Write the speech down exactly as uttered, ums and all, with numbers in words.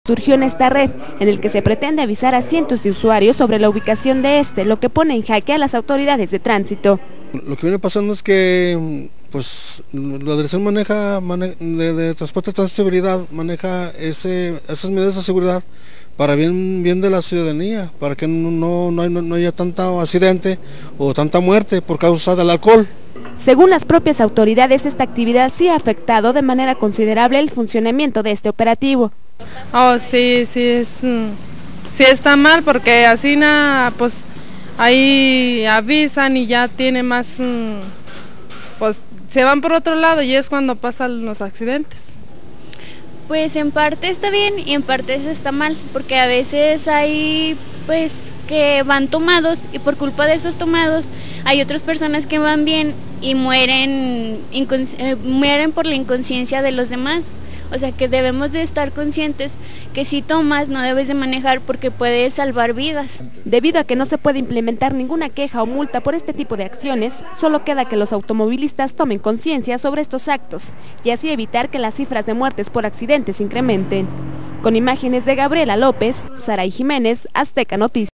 Surgió en esta red, en el que se pretende avisar a cientos de usuarios sobre la ubicación de este, lo que pone en jaque a las autoridades de tránsito. Lo que viene pasando es que pues la dirección maneja, mane de, de transporte de seguridad maneja ese, esas medidas de seguridad para bien, bien de la ciudadanía, para que no, no, no, no haya tanto accidente o tanta muerte por causa del alcohol. Según las propias autoridades, esta actividad sí ha afectado de manera considerable el funcionamiento de este operativo. Oh, sí, sí, es, sí está mal porque así na, pues ahí avisan y ya tiene más, pues se van por otro lado y es cuando pasan los accidentes. Pues en parte está bien y en parte está mal, porque a veces hay pues que van tomados y por culpa de esos tomados hay otras personas que van bien y mueren, eh, mueren por la inconsciencia de los demás. O sea que debemos de estar conscientes que si tomas no debes de manejar porque puedes salvar vidas. Debido a que no se puede implementar ninguna queja o multa por este tipo de acciones, solo queda que los automovilistas tomen conciencia sobre estos actos y así evitar que las cifras de muertes por accidentes incrementen. Con imágenes de Gabriela López, Saray Jiménez, Azteca Noticias.